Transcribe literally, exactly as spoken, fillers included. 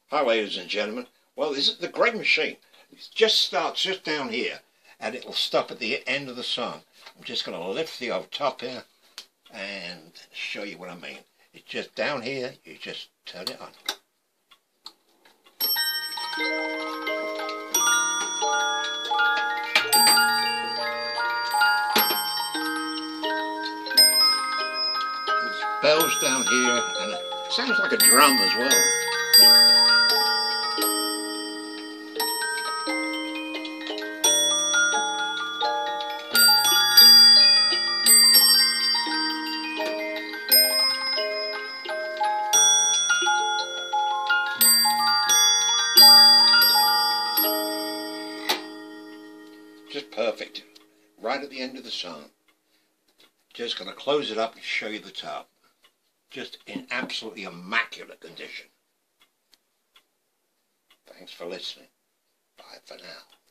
Hi ladies and gentlemen. Well, this is the great machine. It just starts just down here and it'll stop at the end of the song. I'm just going to lift the over top here and show you what I mean. It's just down here, you just turn it on. There's bells down here and it sounds like a drum as well. Just perfect, right at the end of the song. Just going to close it up and show you the top. Just in absolutely immaculate condition. Thanks for listening. Bye for now.